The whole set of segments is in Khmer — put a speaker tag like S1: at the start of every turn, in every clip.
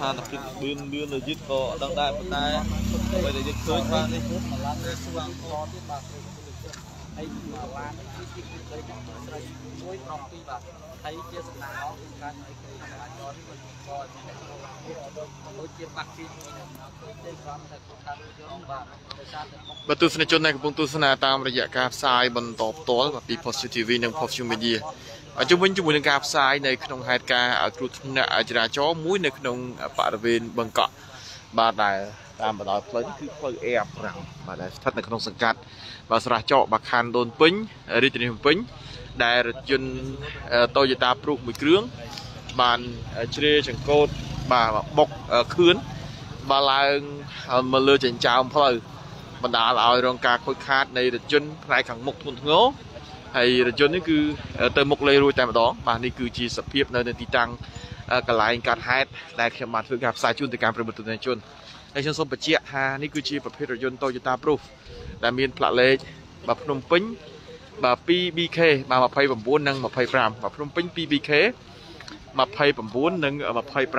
S1: ថាតែគិតបឿនលើយឹកក៏អត់ដឹងដែរប៉ុន្តែអ្វីដែលយើងឃើញបាននេះគឺមកឡើងទៅស្វាងតទៀតបាទហើយមកឡានទីទីទៅស្រីមួយក្រុមពីរបាទហើយជាសំណាងអស់គឺការឲ្យគេចរាចរណ៍នេះក៏ដូចជាបាក់ទីមួយនៅទៅក្រុមតែខាត់យើងបាទដោយសារតែបើទស្សនិកជនដែលកំពុងទស្សនាតាមរយៈការផ្សាយបន្តផ្ទាល់ពី Positive TV និង Positive Media ជំវិញជាមួយនឹងការផ្សាយនៅក្នុងហេតុការណ៍គ្រោះថ្នាក់ចរាចរណ៍មួយនៅក្នុងបរិវេណបឹងកក់បាទដែលតាមបណ្ដោយផ្លូវនេះគឺផ្លូវ A5 បាទដែលស្ថិតនៅក្នុងសង្កាត់បាទស្រះចកបាទខណ្ឌដូនពេញរាជធានីភ្នំពេញដែលរថយន្ត Toyota Proof មួយគ្រឿងបានជ្រាចង្កូតបាទបុកខឿនបាទឡើងមកលើចិញ្ចើមផ្លូវបណ្ដាលឲ្យរងការខូចខាតនៃរថយន្តផ្នែកខាងមុខធ្ងន់ធ្ងរហើយរថយន្តនេះគឺទៅមុខលេរួចតែម្ដងបាទនេះគឺជាសភាពនៅទីតាំងកន្លែងកាត់ហេតុដែលខ្ញុំបានធ្វើការផ្សាយជូនទៅកាន់ប្រិយមិត្តទស្សនិកជនហើយខ្ញុំសូមបញ្ជាក់ថានេះគឺជាប្រភេទរថយន្ត Toyota Proof ដែលមានផ្លាកលេខបាទភ្នំពេញបាទ 2BK បាទ29និង25បាទភ្នំពេញ 2BK 29និង25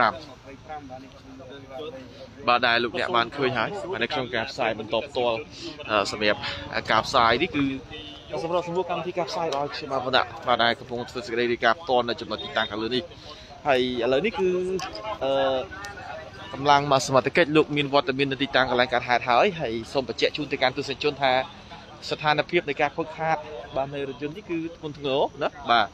S1: បាទដែលលោកអ្នកបានឃើញហើយនៅក្នុងការផ្សាយបន្តផ្ទាល់សម្រាប់ការផ្សាយនេះគឺសម្រាប់សម្រួលកម្មវិធីការផ្សាយរបស់ខ្ញុំបាទបាទដែលកំពុងធ្វើសេចក្តីរាយការណ៍ផ្ទាល់នៅចំណុចទីតាំងខាងលើនេះហើយឥឡូវនេះគឺកម្លាំងមកសមត្ថកិច្ចលោកមានវត្តមាននៅទីតាំងកន្លែងកាត់ហេតុហើយសូមបញ្ជាក់ជូនទៅកាន់ទស្សនិកជនថាស្ថានភាពនៃការខូចខាតបាទនៃរថយន្តនេះគឺធ្ងន់ធ្ងរណាបាទ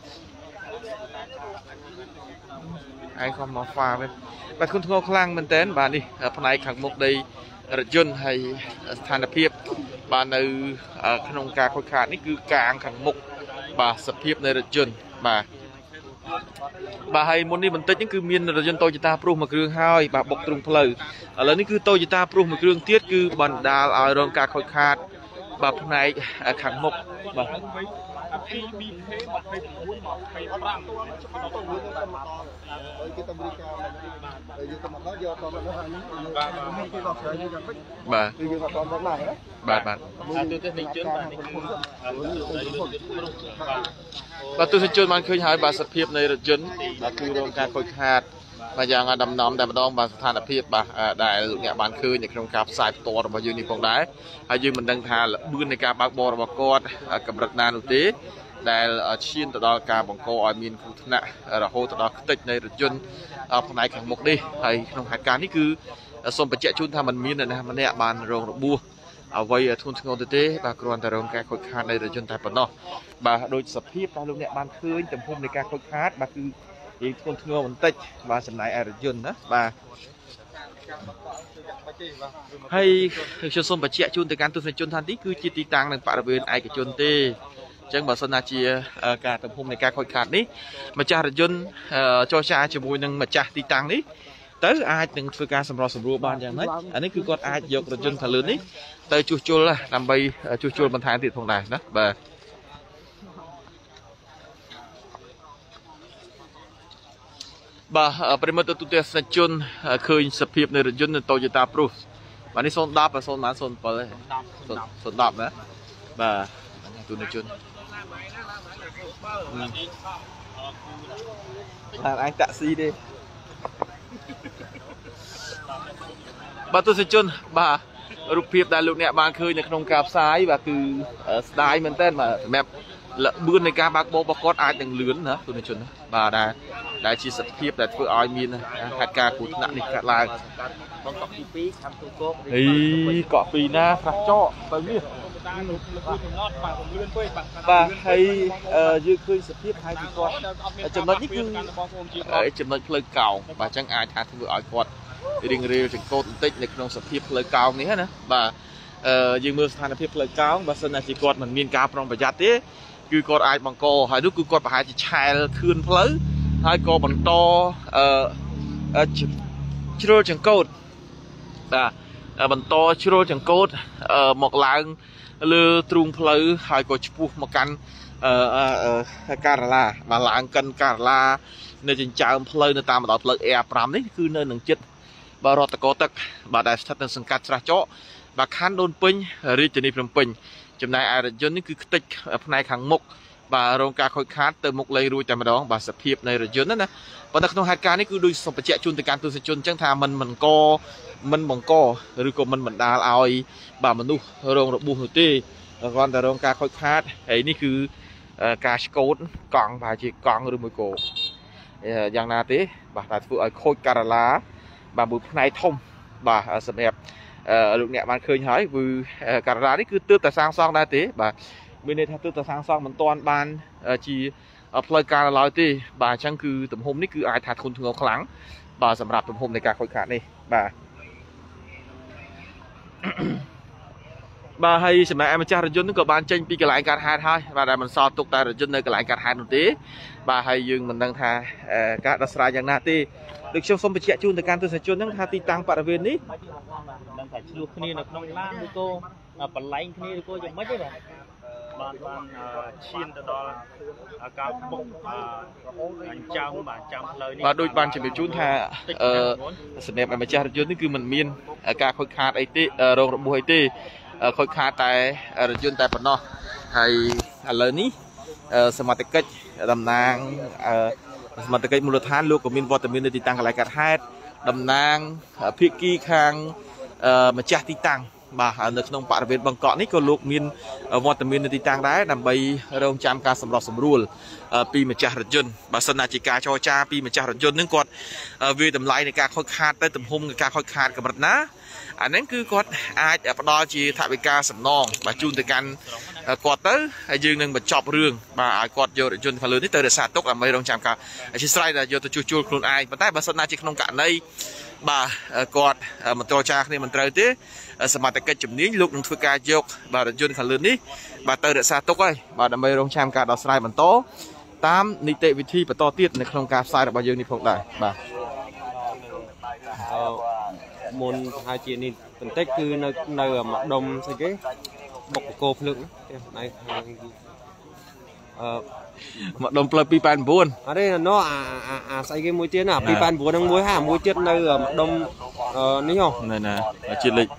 S1: ឯងខំមកហ្វាវិញបាទធ្ងន់ធ្ងរខ្លាំងមែនទែនបាទនេះផ្នែកខាងមុខនៃរថយន្តហើយស្ថានភាពបាទនៅក្នុងការខូចខាតនេះគឺកាងខាងមុខបាទសភាពនៃរថយន្តបាទហើយមុននេះបន្តិចហ្នឹងគឺមានរថយន្ត Toyota Proof មួយគ្រឿងហើយបាទបុកទ្រង់ផ្លូវឥឡូវនេះគឺ Toyota Proof មួយគ្រឿងទៀតគឺបណ្ដាលឲ្យរងការខូចខាតបាទផ្នែកខាងមុខបាទ 2BK បាទទស្សនិកជនបានឃើញហើយបាទសភាពនៃរថយន្តបាទគឺរងការខូចខាតបាទយ៉ាងដំណំតែម្ដងបាទស្ថានភាពបាទដែលលោកអ្នកបានឃើញនៅក្នុងការផ្សាយផ្ទាល់របស់យើងនេះផងដែរហើយយើងមិនដឹងថាល្បឿននៃការបើកបររបស់គាត់កម្រិតណានោះទេដែលឈានទៅដល់ការបង្កឲ្យមានគ្រោះថ្នាក់រហូតទៅដល់ខ្ទេចនៃរថយន្តផ្នែកខាងមុខនេះហើយក្នុងហេតុការណ៍នេះគឺសូមបញ្ជាក់ជូនថាมันមានអ្នកណាម្នាក់បានរងរបួសអ្វីធ្ងន់ធ្ងរទៅទេបាទគ្រាន់តែរងការខូចខាតនៃរថយន្តតែប៉ុណ្ណោះបាទដោយសភាពដែលលោកអ្នកបានឃើញទំហំនៃការខូចខាតបាទគឺយើងធ្ងន់ធ្ងរបន្តិចបាទចំណាយឯរថយន្តណាបាទហើយខ្ញុំសូមបញ្ជាក់ជូនទៅកាន់ទស្សនិកជនថានេះគឺជាទីតាំងនឹងបរិវេណឯកជនទេអញ្ចឹងបើសិនណាជាការទំហំនៃការខូចខាតនេះម្ចាស់រថយន្តចរចាជាមួយនឹងម្ចាស់ទីតាំងនេះទៅអាចនឹងធ្វើការសម្របសម្រួលបានយ៉ាងម៉េចអានេះគឺគាត់អាចយករថយន្តខាងលើនេះទៅជួសជុលដើម្បីជួសជុលបន្ថែមទៀតផងដែរណាបាទប្រិមត្តទូទស្សនិកជនឃើញសភាពនៃរថយន្ត Toyota Proof បាទនេះ010 007 010ណាបាទទូទស្សនិកជនតែអាចតាក់ស៊ីទេបាទទស្សនិកជនបាទរូបភាពដែលលោកអ្នកបានឃើញនៅក្នុងការផ្សាយបាទគឺស្ដាយមែនតើបាទសម្រាប់ល្បឿននៃការបើកបររបស់គាត់អាចនឹងលឿនណាទស្សនិកជនបាទដែលជាសភាពដែលធ្វើឲ្យមានហេតុការណ៍គ្រោះថ្នាក់នេះកើតឡើងបងកក់ទី2ខាងទូកោអីកក់ពីណាខ្លះចកទៅនេះបាទហើយយើងឃើញសភាពហើយពីគាត់ចំណុចនេះគឺចំណុចផ្លូវកោងបាទអញ្ចឹងអាចថាធ្វើឲ្យគាត់រៀងរាលចង្កូតបន្តិចនៅក្នុងសភាពផ្លូវកោងនេះណាបាទយើងមើលស្ថានភាពផ្លូវកោងបើសិនណាជាគាត់មិនមានការប្រុងប្រយ័ត្នទេគឺគាត់អាចបង្កហើយនោះគឺគាត់ប្រហែលជាឆែលខឿនផ្លូវហើយក៏បន្តជ្រុលចង្កូតបាទបន្តជ្រុលចង្កូតមកឡើងលើទ្រូងផ្លូវហើយក៏ឆ្ពោះមកកាន់ការឡាបាទឡើងកាន់ការឡានៅចិញ្ចើមផ្លូវនៅតាមបណ្ដោយផ្លូវ A5 នេះគឺនៅនឹងចិត្តបាទរដ្ឋកោទឹកបាទដែលស្ថិតនៅសង្កាត់ស្រះចកបាទខណ្ឌដូនពេញរាជធានីភ្នំពេញចំណែកឯរថយន្តនេះគឺខ្ទេចផ្នែកខាងមុខ
S2: bà rong ca khôi khát từ một lấy ruồi tại mà đó bà sập hiệp này rồi dứt đó nè và đặc trong hạt cá này cứ đuôi sập bạch chun từ can từ chun chẳng thà mình co mình bằng co rồi còn mình đào ao bà mình nu rong được buông tê còn tại rong ca khôi khát ấyนี่คือca scot còn bà chỉ còn rồi mùi cổอย่างนาthế bà tại phụ ở khôi cà lá bà bụi này thông bà sập đẹp lúc nè bạn khơi hỏi vừa cà lá đấy cứ tước tại sang xong đây thế bà bên đây theo tước tại sang xong mình toàn ban chỉ plei cà lá thế bà chẳng cứ tụm hôm đấy cứ ai thà thôn thường kháng bàสำหรับ tụm hôm này cả khôi khát này bà hay xem em cha rồi nó có ban tranh pi cái lại card hai thôi và đại mình so tục tại rồi nơi cái lại card hai một tí bà hay dừng mình đang thà các đặc sản dạng na ti được trong sông bị chạy chun từ can từ sài chun đang thà ti tăng para viên ní
S1: đang phải chua khi nó không lan với cô phần lạnh khi côจะไม่ได้แบบban chiên từ đó cao bụng trăm lời
S2: và đôi ban chỉ bị chun thà xem em cha rồiนี่คือมันมีนการค่อยขาดไอติโรงระบุไอติค่อยขาดแต่รถยนต์แต่ปนให้เลยนี้สมาร์ทเก็ตดำนางสมาร์ทเก็ตมูลฐานลูกก็มีวอเตอร์มินในติดตั้งอะไรกันให้ดำนางพิกี้คางมาจัดติดตั้งบ่าในขนมปลาเวทบางเกาะนี่ก็ลูกมีวอเตอร์มินในติดตั้งได้นำไปโรงจำการสำรวจสำรวจปีมาจัดรถยนต์บาสนาจิกาโจจาปีมาจัดรถยนต์นึกกอดวีตำไลในการค่อยขาดได้ตำหุ่มในการค่อยขาดกับรถนะอันนั้นคือกอดอาจจะปลอจีถ่ายไปการสำนองมาจูนแต่กันกอดเตอร์ยืนหนึ่งมาจอบเรื่องมากอดโยนจนเขาเลยนี่เตอร์เดชาตกไม่ต้องจำกันชิสไลด์โยนตัวจูจูครูนไอมาแต่บาสนาจิขนมกันในบ่ากอดมันตัวจากนี่มันเตอร์ที่สมาร์ทเก็ตจุดนี้ลูกหนึ่งฝึกการยกบาโยนเขาเลยนี่บาเตอร์เดชาตกไอ้บาดไม่ต้องจำกันดอสไลด์มันโตตามนิเตวิธีประตูตีในโครงการสายบาโยนี่พงได้บ่
S1: มนhai chị này phân tích cứ nơi ở mặt đông sao cái bọc cô lượng này
S2: mặt đông plei pi pan buồn
S1: ở đây là nó xây cái mũi tiên pi pan buồn đang mũi hà mũi tiết nơi ở mặt đông ní không
S2: này nè chuyện lịch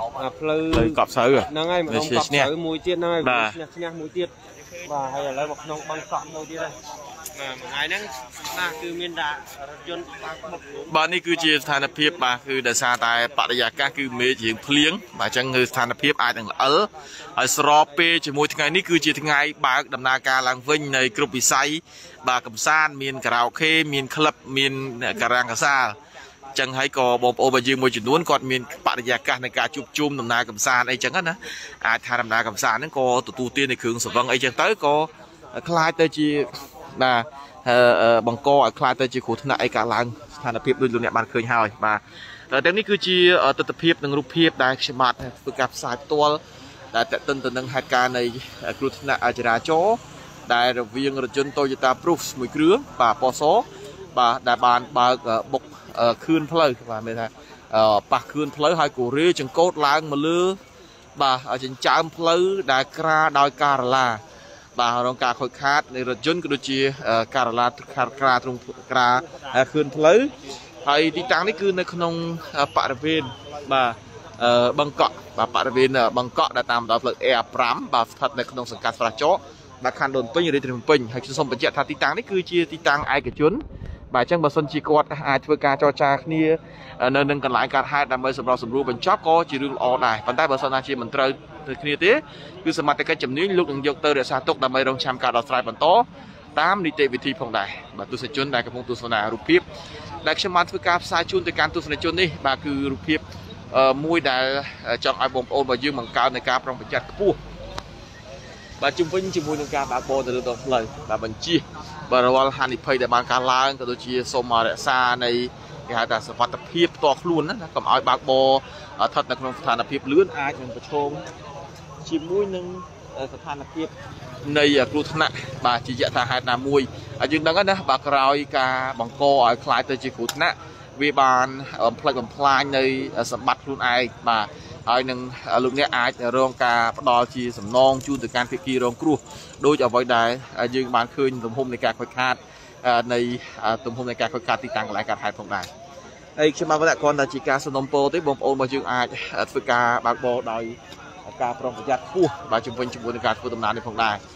S1: plei
S2: cọp sới rồi
S1: năng ai mà đông cọp sới mũi tiết năng ai mũi tiết và hay là lấy một nông băng cọp đâu tiết đây ngày năngคือเมียนดายนต์
S2: บ้านนี้คือจีสถานเพียบมาคือเดชาตายปฏิยาการคือเมจิเพลี้ยงมาจังคือสถานเพียบอายต่างสรอเปจมูกทั้งไงนี่คือจีทั้งไงบาดำนาการลังวิ่งในกรุ๊ปวิสัยบากับซานเมียนกระเราเคเมียนคลับเมียนกระรังกระซาจังให้ก่อบอมโอบยืมมวยจุดนู้นก่อนมีปฏิยาการในการจุบจุ่มดำนากับซานไอ้จังนั้นนะอาทาดำนากับซานนั่นก็ตัวเตี้ยในเครื่องสวังไอ้จังเต้ก็คลายเตจีนะบังกอคลายเตจีขูดหน้าไอ้การล้างสถานเพียบด้วยลุงเนี่ยมันเคยหายมาแต่นี่คือจีตัดเพียบหนึ่งรูปเพียบได้ฉบับฝึกกับสายตัวได้แต่ต้นหนึ่งเหตุการณ์ในกรุธนาอาจราโจได้ระเวียงรถยนต์โตโยต้าปรูฟมือเครื่องป่าปอโซป่าได้บานป่าบกคืนเพลย์ป่าไม่ใช่ป่าคืนเพลย์ให้กูเรียจังโคตรล้างมาเลือป่าจังจามเพลย์ได้กราดอยการลาบ่าโรงการค่อยขาดในรถยนต์ก็ดูจีการลาดกราตรงกราคืนเพลย์ไอ้ที่ต่างนี่คือในขนมปะระเวนบ่าบังเกาะบ่าปะระเวนบังเกาะได้ตามดาวเพลิงแอร์พร้ำบ่าทัดในขนมสังกัดสระโจ๊บ่าคันโดนปิ้งอยู่ในถิ่นปิ้งให้คุณสมบัติทัดที่ต่างนี่คือจีที่ต่างไอ้กับจุนบ่าจังบ่าสนจีกอดไอ้เพื่อการจอจาเนี่ยในหนึ่งกันหลายการให้ดำไปสำรวจสำรวจเป็นช็อปก็จีเรื่องออนได้ปัจจัยบ่าสนาจีมันเตยคือเนี่ยคือสมัติการจำนี้ลูกหนึ่งยกเตอร์เดือดซาตกดำไปโรงแชมป์การดอสไตร์บรรโตตามนิเตวิธีพงได้บ่าตุสจุนได้กับพงตุสนารูปพิบได้ชมันคือการสายจุนในการตุสนาจุนนี่บ่าคือรูปพิบมวยได้จังไอบอมโอนบ่ายืมมังกรในการปรองประจักษ์ผู้บ่าจุ่มวิ่งจุ่มมวยในการบ่าโบแต่เรื่องเลยบ่าบัญชีบ่าระวังฮันนิเพย์ได้บางการล้างตัวจีโซมาเรซาในการแต่สวัสดิภาพตัวคลุนนะกับไอบาโบทัดในขนมสถานภาพเลื่อนอาจเป็นประชมชิมมวยหนึ่งสถานภาพในกรุธนะบ่าจีจะทหารนามวยยืนดังนั้นนะบ่ากราวกาบังโกคลายตัวจีกรุธนะวิบาลพลังพลายในสมบัติคลุนไอบ่าไอหนึ่งลุงเนี่ยอาจโรงการปดอจีสำนองจูนจากการพิกีโรงครูโดยจะไว้ได้ยืนบานคืนตุ่มหุ่มในการค่อยขาดในตุ่มหุ่มในการค่อยขาดที่ต่างหลายการหายของได้ไอ้ชมาวันก่อนแต่จีการสนมโปที่บ่มโอนมายืนอาจฝึกการบางโบโดยการปรองประหยัดผู้บ่าจุ่มเป็นจุ่มในการฝึกตำนานในของได้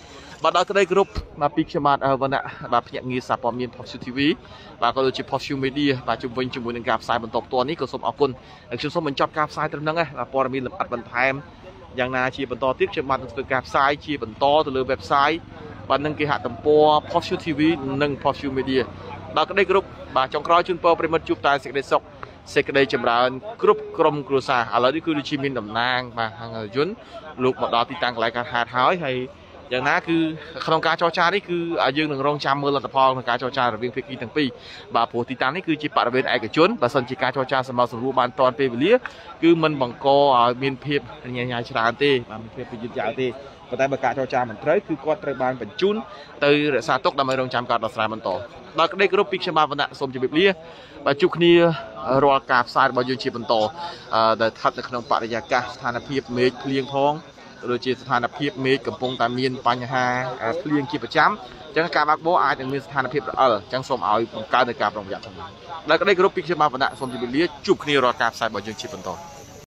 S2: បាទដល់ក្តីគ្រប់បាទពីខ្ញុំបាទវណ្ណៈបាទភ្នាក់ងារសារព័ត៌មាន Positive TV បាទក៏ដូចជា Positive Media បាទជុំវិញជាមួយនឹងការផ្សាយបន្តផ្ទាល់នេះក៏សូមអរគុណហើយខ្ញុំសូមបញ្ចប់ការផ្សាយត្រឹមហ្នឹងបាទព័ត៌មានលម្អិតបន្ថែមយ៉ាងណាជាបន្តទៀតខ្ញុំបាទនឹងធ្វើការផ្សាយជាបន្តទៅលើ website បាទនឹងគេហទំព័រ Positive TV និង Positive Media ដល់ក្តីគ្រប់បាទចុងក្រោយជូនពរប្រិមិត្តជួបតែសេចក្តីសុខសេចក្តីចម្រើនគ្រប់ក្រុមគ្រួសារឥឡូវនេះគឺដូចជាមានតំណាងបាទហាងយន្តលោកមកដល់ទីតាំងកន្លែងការហេតុហើយយ៉ាងណាគឺក្នុងការចរចានេះគឺយើងនឹងរងចាំមើលលទ្ធផលក្នុងការចរចារវាងភាគីទាំងពីរបាទព្រោះទីតាំងនេះគឺជាបរិវេណឯកជនបើសិនជាការចរចាសម្រាប់សម្រួលបានតាន់ពេលវេលាគឺมันបង្កឲ្យមានភាពញ៉ាំញ៉ាយច្រើនទេបាទមានភាពយឺតយ៉ាវទេប៉ុន្តែបើការចរចាមិនត្រូវគឺគាត់ត្រូវបានបញ្ជូនទៅរក្សាទុកដើម្បីរងចាំការដោះស្រាយបន្តដល់ក្តីគោរពពីខ្ញុំបាទវណ្ណៈសូមជម្រាបលាបាទជួបគ្នារាល់ការផ្សាយរបស់យើងជាបន្តដែលស្ថិតនៅក្នុងបរិយាកាសស្ថានភាពមេឃភ្លៀងផងដូចជាស្ថានភាពមេឃកំពុងតែមានបញ្ហាភ្លៀងជាប្រចាំអញ្ចឹងការបើកបរអាចនឹងមានស្ថានភាពរអិលអញ្ចឹងសូមឲ្យបង្កើននៅការប្រុងប្រយ័ត្នផងដែរដល់ក្តីគោរពពីខ្ញុំបាទវណ្ណៈសូមជម្រាបលាជួបគ្នារាល់ការផ្សាយរបស់យើងជាបន្ត